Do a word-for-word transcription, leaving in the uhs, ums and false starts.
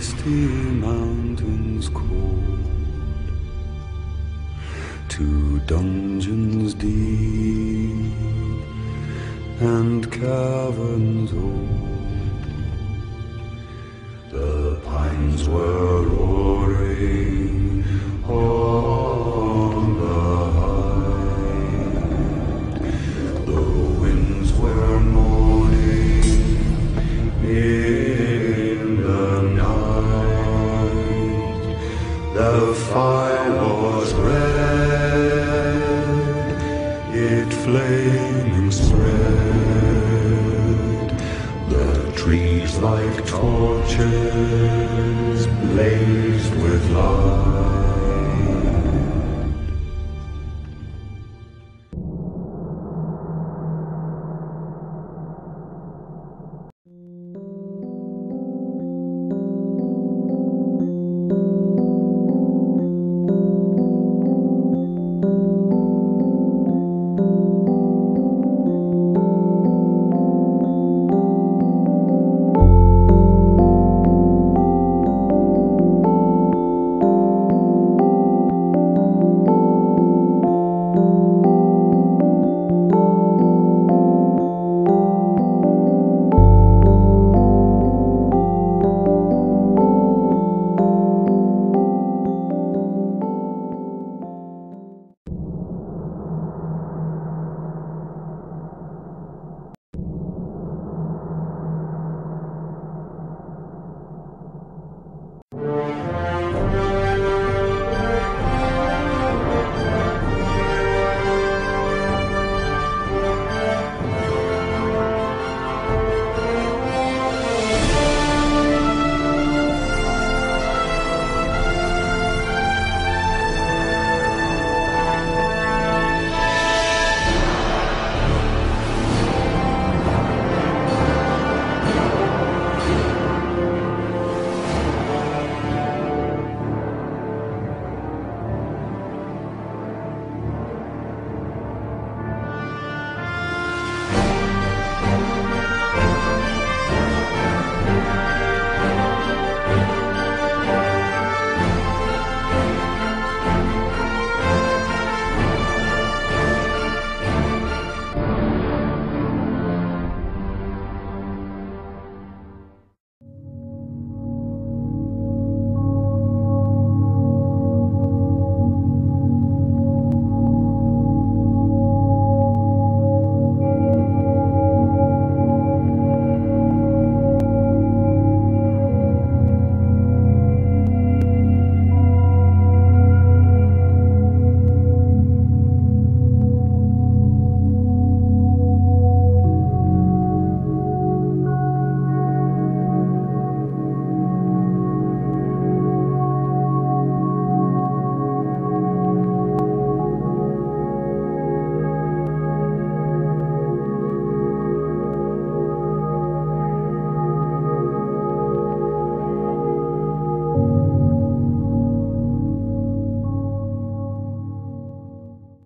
misty mountains cold, to dungeons deep and caverns old. The pines were roaring on the height, the winds were moaning in the night. The fire was red, it flaming spread, the trees like torches blazed with light.